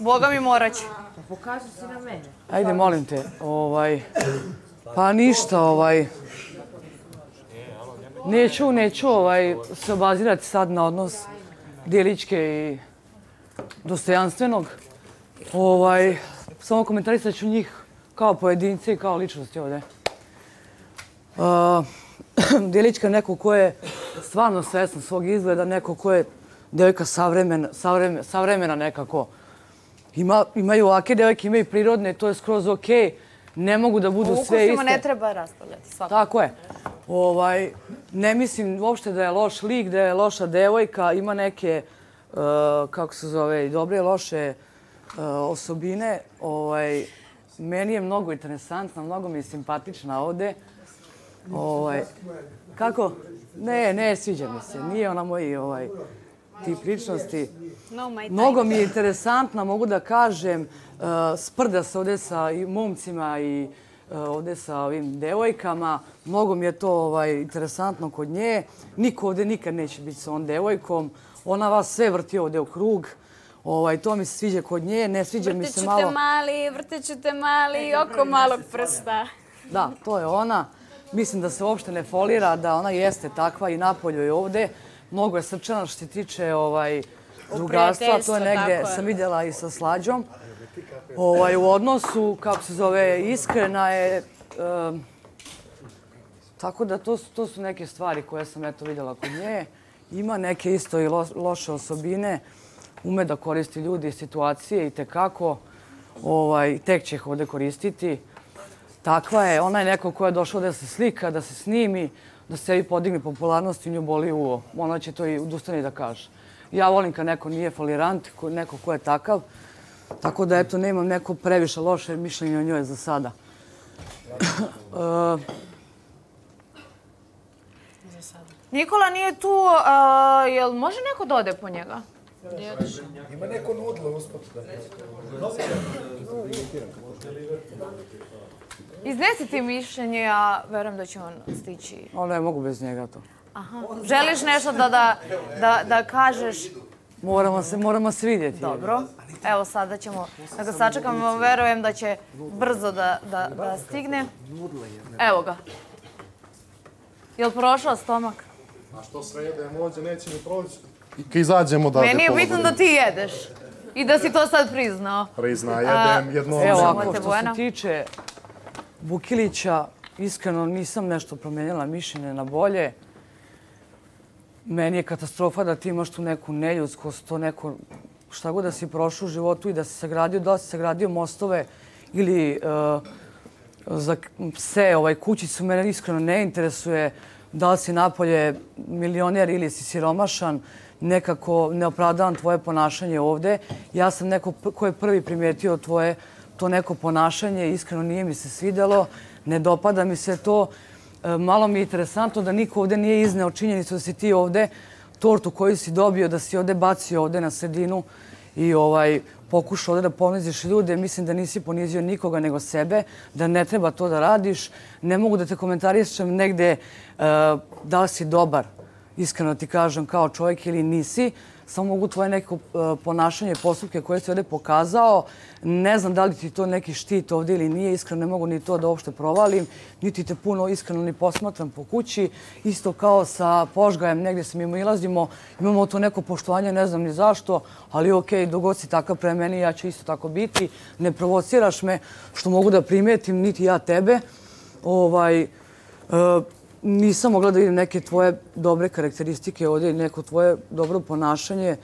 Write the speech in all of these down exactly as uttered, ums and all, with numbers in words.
Boga mi morat ću. Pokaži si na mene. Ajde, molim te. Pa ništa, ovaj... Neću, neću se obazirati sad na odnos Delićke i Dostojanstvenog. Samo komentarisat ću njih kao pojedince i kao ličnosti ovde. Delićka je neko ko je stvarno svesna svog izgleda, neko ko je devojka savremena nekako. Imaju ovake devojke, imaju prirodne, to je skroz okej. Ne mogu da budu sve iste. O ukusima ne treba raspravljati svakako. Tako je. Ne mislim uopšte da je loš lik, da je loša devojka. Ima neke, kako se zove, dobre i loše osobine. Meni je mnogo interesantna, mnogo mi je simpatična ovde. Kako? Ne, ne, sviđa mi se. Nije ona moji tip ličnosti. Mnogo mi je interesantna, mogu da kažem. Sprda se ovde sa momcima i ovde sa ovim devojkama. Mnogo mi je to interesantno kod nje. Niko ovde nikad neće biti sa ovom devojkom. Ona vas sve vrti ovde u krug. To mi se sviđa kod nje. Ne sviđa mi se malo... Vrtit ću te mali, vrtit ću te mali, oko malog prsta. Da, to je ona. Mislim da se uopšte ne folira, da ona jeste takva i napolju i ovde. Mnogo je srčana što se tiče drugarstva. To je negde, sam vidjela i sa Slađom. U odnosu, kako se zove, iskrena je. Tako da to su neke stvari koje sam eto vidjela kod nje. Ima neke isto i loše osobine. Ume da koristi ljudi i situacije i tekako. Tek će ih ovde koristiti. Takva je. Ona je neko ko je došao da se slika, da se snimi, da se sebi podigne popularnost i nju boli uvo. Ona će to i udustani da kaže. Ja volim kad neko nije folirant, neko ko je takav. Tako da, eto, nemam neko previše loše mišljenje o njoj za sada. Nikola nije tu. Jel može neko da ode po njega? Ima neko nudlo uspod. Iznesi ti mišljenje, ja verujem da će on stići. O, ne mogu bez njega to. Želiš nešto da kažeš? Moramo se vidjeti. Dobro. Evo sada ćemo da ga sačekamo. Verujem da će brzo da stigne. Evo ga. Je li prošao stomak? A što sve jedemo ovdje, neće mi proći. I kad izađemo da... Meni je bitno da ti jedeš. I da si to sad priznao. Prizna, jedem jedno... Evo ako što se tiče Vukilića, iskreno nisam nešto promijenila mišljenje na bolje. Meni je katastrofa da ti imaš tu neku neljudskost, to neko šta god da si prošao u životu i da si sagradio, da si sagradio mostove ili za pse, kućicu, mene iskreno ne interesuje da li si napolje milioner ili si siromašan, nekako ne opravdavam tvoje ponašanje ovde. Ja sam neko ko je prvi primijetio tvoje to neko ponašanje, iskreno nije mi se svidjelo, ne dopada mi se to. Malo mi je interesantno da niko ovde nije izneo činjenicu da si ti ovde tortu koju si dobio, da si ovde bacio ovde na sredinu i pokušao ovde da poniziš ljude. Mislim da nisi ponizio nikoga nego sebe, da ne treba to da radiš. Ne mogu da te komentarišem negde da li si dobar, iskreno ti kažem, kao čovjek ili nisi. Samo mogu tvoje neko ponašanje, postupke koje si ovde pokazao. Ne znam da li ti to neki štit ovde ili nije. Iskreno ne mogu ni to da uopšte provalim. Niti te puno iskreno ni posmatram po kući. Isto kao sa Požgajem, negdje se mimo ilazimo. Imamo to neko poštovanje, ne znam ni zašto. Ali okej, dogod si takav pre meni, ja ću isto tako biti. Ne provociraš me, što mogu da primetim, niti ja tebe. Nisam mogla da vidim neke tvoje dobre karakteristike ovdje i neko tvoje dobro ponašanje.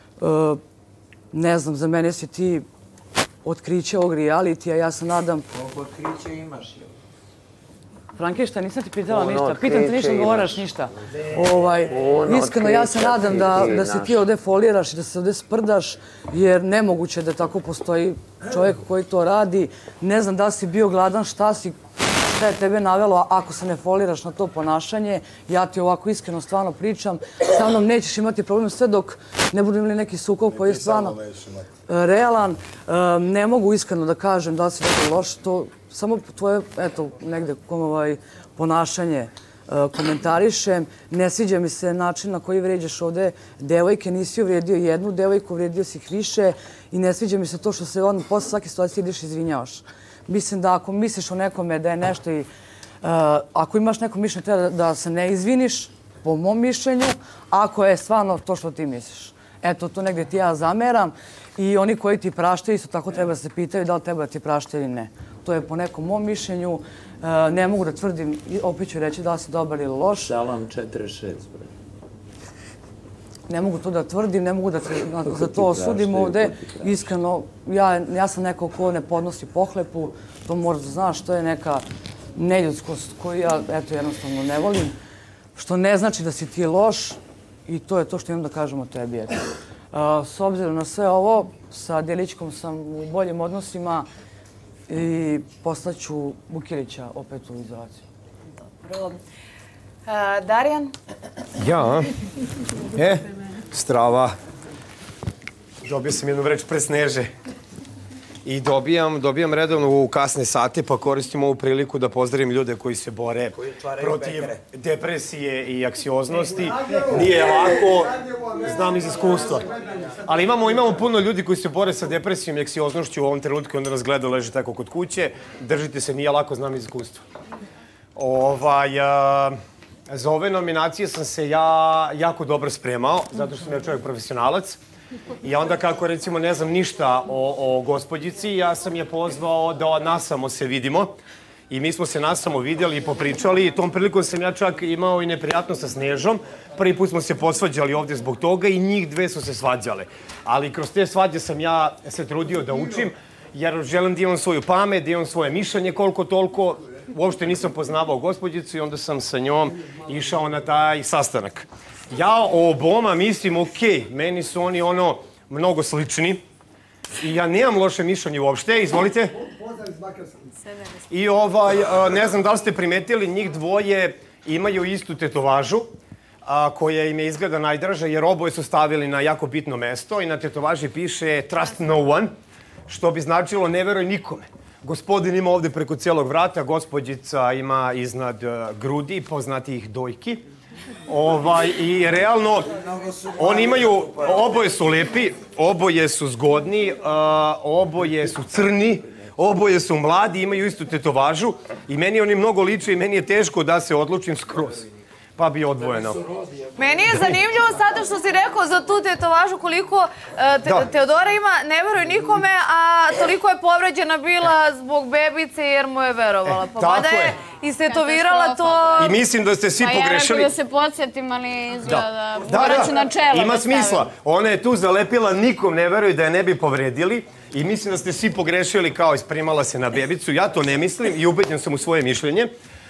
Ne znam, za mene si ti otkriće ovog realitija. Ja se nadam... Koliko otkriće imaš? Frankenšta, nisam ti pitala ništa. Pitam te ništa, govoraš ništa. Iskreno, ja se nadam da se ti ovdje foliraš i da se ovdje sprdaš, jer nemoguće da tako postoji čovjek koji to radi. Ne znam da li si bio gladan, šta si... Šta je tebe navelo ako se ne foliraš na to ponašanje? Ja ti ovako iskreno stvarno pričam. Sa mnom nećeš imati problem sve dok ne budu imali neki sukob koji je stvarno realan. Ne mogu iskreno da kažem da li si dobro loš. To samo tvoje, eto, negde ponašanje komentarišem. Ne sviđa mi se način na koji vređaš ovde devojke. Nisi uvredio jednu devojku, uvredio si ih više i ne sviđa mi se to što se on posle svake situacije ideš i izvinjavaš. Mislim da ako misliš o nekome da je nešto i ako imaš neko mišljenje treba da se ne izviniš, po mom mišljenju, ako je stvarno to što ti misliš. Eto, to negdje ti ja zameram i oni koji ti praštaju isto tako treba da se pitaju da li treba da ti praštaju ili ne. To je po nekom mom mišljenju. Ne mogu da tvrdim, opet ću reći da li si dobar ili loš. Psalam četrdeset šest. Ne mogu to da tvrdim, ne mogu da za to osudim ovde. Iskreno, ja sam neko ko ne podnosi pohlepu, to možda znaš, to je neka neljudskost koju ja eto jednostavno ne volim. Što ne znači da si ti loš i to je to što imam da kažem o tebi. S obzirom na sve ovo, sa Djelićkom sam u boljim odnosima i poslaću Vukilića opet u izolaciju. Dobro. Darijan? Ja? E, strava. Dobio sam jednu vreću pre Sneže. I dobijam, dobijam redovno u kasne sate, pa koristim ovu priliku da pozdravim ljude koji se bore protiv depresije i anksioznosti. Nije lako, znam iz iskustva. Ali imamo, imamo puno ljudi koji se bore sa depresijom i anksioznošću u ovom trenutku i onda nas gleda, leže tako kod kuće. Držite se, nije lako, znam iz iskustva. Ovaj, a, za ove nominacije sam se ja jako dobro spremao, zato što sam ja čovjek profesionalac. I onda kako, recimo, ne znam ništa o, o gospođici, ja sam je pozvao da nasamo se vidimo. I mi smo se nasamo vidjeli i popričali i tom prilikom sam ja čak imao i neprijatno sa Snežom. Prvi put smo se posvađali ovdje zbog toga i njih dve su se svađale. Ali kroz te svađe sam ja se trudio da učim, jer želim da imam svoju pamet, da imam svoje mišljenje koliko toliko. Uopšte nisam poznavao gospođicu i onda sam sa njom išao na taj sastanak. Ja o oboma mislim, okej, meni su oni ono mnogo slični i ja nemam loše mišljenje uopšte, izvolite. I ovaj, ne znam da li ste primetili, njih dvoje imaju istu tetovažu koja im je izgleda najdraža jer oboje su stavili na jako bitno mesto i na tetovaži piše Trust no one, što bi značilo ne veruj nikome. Gospodin ima ovde preko cijelog vrata, gospođica ima iznad grudi, poznatih dojki. Ovaj, i realno, oni imaju, oboje su lepi, oboje su zgodni, uh, oboje su crni, oboje su mladi, imaju istu tetovažu i meni oni mnogo liče i meni je teško da se odlučim skroz. Pa bi odvojeno. Meni je zanimljivo sada što si rekao za tu tetovažu koliko Teodora ima, ne veruj nikome, a toliko je povređena bila zbog bebice jer mu je verovala. Pa mada je istetovirala to... I mislim da ste svi pogrešili. Pa ja rekao da se podsjetim, ali izgleda da morat ću na čelo. Ima smisla. Ona je tu zalepila, nikom ne veruj da je ne bi povredili. I mislim da ste svi pogrešili kao isprimala se na bebicu. Ja to ne mislim i ubeđen sam u svoje mišljenje.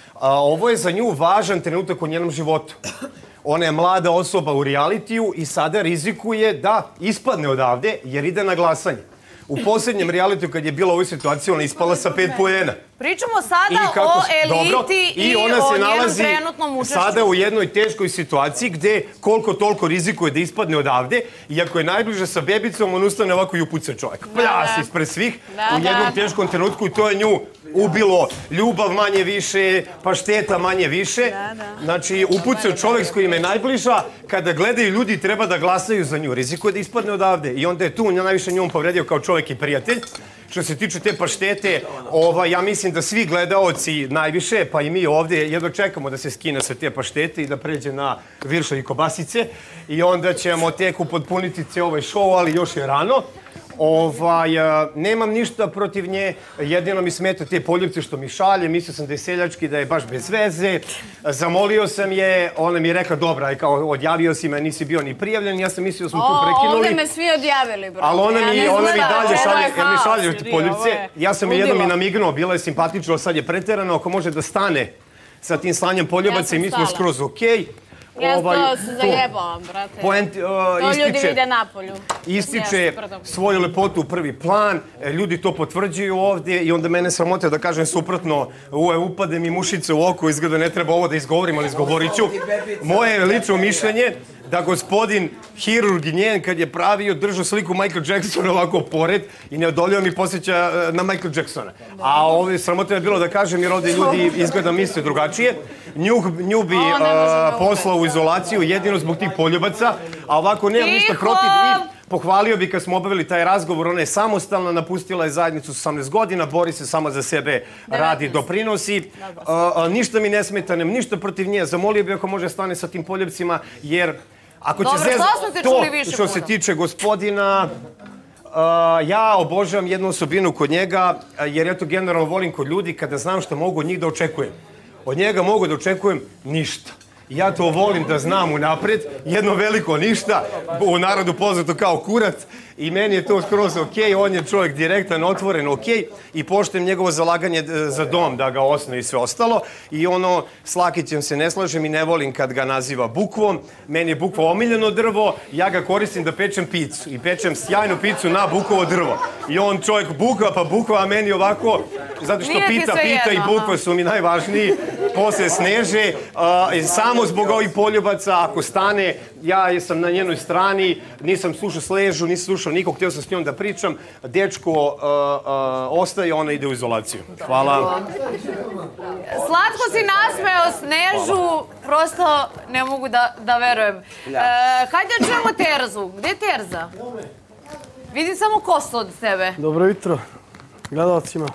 Ovo je za nju važan trenutak u njenom životu. Ona je mlada osoba u realitiju i sada rizikuje da ispadne odavde jer ide na glasanje. U posljednjem realitiju kad je bila u ovoj situaciji ona ispala sa pet poena. Pričamo sada o eliti i o njenom trenutnom učešću. Sada u jednoj teškoj situaciji gde koliko toliko rizikuje da ispadne odavde i ako je najbliže sa bebicom on ustane ovako i upuca čovjek. Pljas ispred svih u jednom teškom trenutku i to je nju ubilo ljubav manje više, pašteta manje više. Znači, upucao čovjek s kojim je najbliža, kada gledaju ljudi treba da glasaju za nju. Rizikuje da ispadne odavde i onda je tu najviše njom povredio kao čovjek i prijatelj. Što se tiče te paštete, ja mislim da svi gledaoci najviše, pa i mi ovdje, jedno čekamo da se skine sa te paštete i da pređe na viršo i kobasice i onda ćemo tek upotpuniti cijel ovaj show, ali još je rano. Ovaj, nemam ništa protiv nje, jedino mi smeta te poljubce što mi šalje, mislio sam da je seljački, da je baš bez veze. Zamolio sam je, ona mi je rekla, dobra, kao odjavio si me, nisi bio ni prijavljen, ja sam mislio da smo tu prekinuli. Ovdje me svi odjavili, bro. Ali ona mi, ona mi dalje šalje, jer mi šalje poljubce. Ja sam je jednom i namignuo, bila je simpatično, sad je preterano, ako može da stane sa tim slanjem poljubaca i mi smo skroz okej. Ja to se zajebavam, brate. To ljudi vide napolju. Ističe svoju lepotu u prvi plan, ljudi to potvrđuju ovdje i onda mene sramote da kažem suprotno, uve, upade mi mušice u oko, izgleda ne treba ovo da izgovorim, ali izgovorit ću. Moje lično mišljenje da gospodin hirurg njen kad je pravio držao sliku Michael Jacksona ovako pored i neodoljivo mi posjeća na Michael Jacksona. A ovdje sramotno je bilo da kažem jer ovdje ljudi izgleda misle drugačije. Nju bi poslao u izolaciju jedino zbog tih poljubaca, a ovako nemam ništa protiv njih. Pohvalio bi kad smo obavili taj razgovor, ona je samostalna, napustila je zajednicu s osamnaest godina, bori se sama za sebe, radi, doprinosi. Ništa mi ne smeta, nem ništa protiv nje. Zamolio bi ako može stane sa tim poljubcima, jer ako će to što se tiče gospodina, ja obožavam jednu osobinu kod njega, jer ja to generalno volim kod ljudi kada znam što mogu od njih da očekujem. Od njega mogu da očekujem ništa. Ja to volim da znam unapred, jedno veliko ništa, u narodu poznato kao kurac, i meni je to skroz okej, on je čovjek direktan, otvoren, okej, i poštujem njegovo zalaganje za dom da ga osnovi i sve ostalo, i ono, s Lakićem se ne slažem i ne volim kad ga naziva bukvom, meni je bukva omiljeno drvo, ja ga koristim da pečem picu i pečem sjajnu picu na bukovo drvo. I on čovjek bukva pa bukva, a meni ovako, zato što pita, pita i bukva su mi najvažniji, posle Sneže, samo zbog ovih poljubaca, ako stane, ja sam na njenoj strani, nisam slušao Sležu, nisam slušao nikog, htio sam s njom da pričam, dečko ostaje, ona ide u izolaciju. Hvala. Slatko si nasmeo Snežu, prosto ne mogu da verujem. Hajde da čujemo Terzu. Gde je Terza? Vidim samo kostu od tebe. Dobro jutro, gledalcima.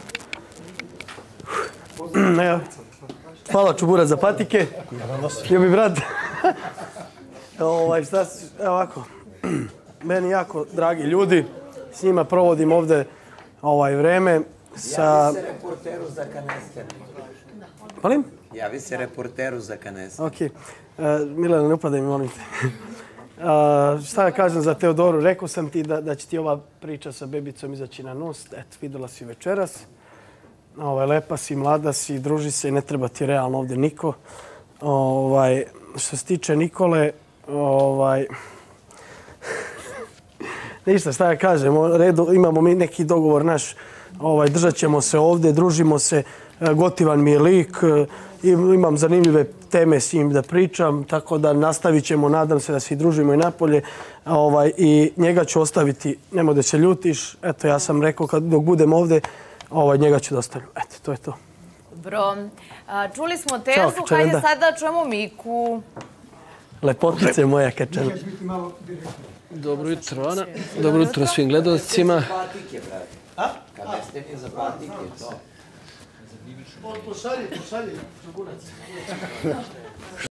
Hvala Čubura za patike. Ljubi brat. Evo ovako. Meni jako dragi ljudi. S njima provodim ovde vreme. Javi se reporteru za kanesten. Palim? Javi se reporteru za kanesten. Ok. Milena, ne upadaj mi, molim te. Šta ja kažem za Teodoru? Rekao sam ti da će ti ova priča sa bebicom izaći na nos. Eto, videla si večeras. Lepa si, mlada si, druži se i ne treba ti realno ovdje niko. Što se tiče Nikole, ništa, šta ja kažem, imamo mi neki dogovor naš, držat ćemo se ovdje, družimo se, gotivan mi je lik, imam zanimljive teme s njim da pričam, tako da nastavit ćemo, nadam se da se i družimo i napolje, i njega ću ostaviti, nemoj da se ljutiš, eto ja sam rekao dok budem ovdje, njega ću da ostavim. Eto, to je to. Dobro. Čuli smo Terzu, hajde sad da čujemo Miku. Lepotice moja kečena. Dobro jutro, Ana. Dobro jutro svim gledalcima. Kanesten je za patike. Pošalji, pošalji.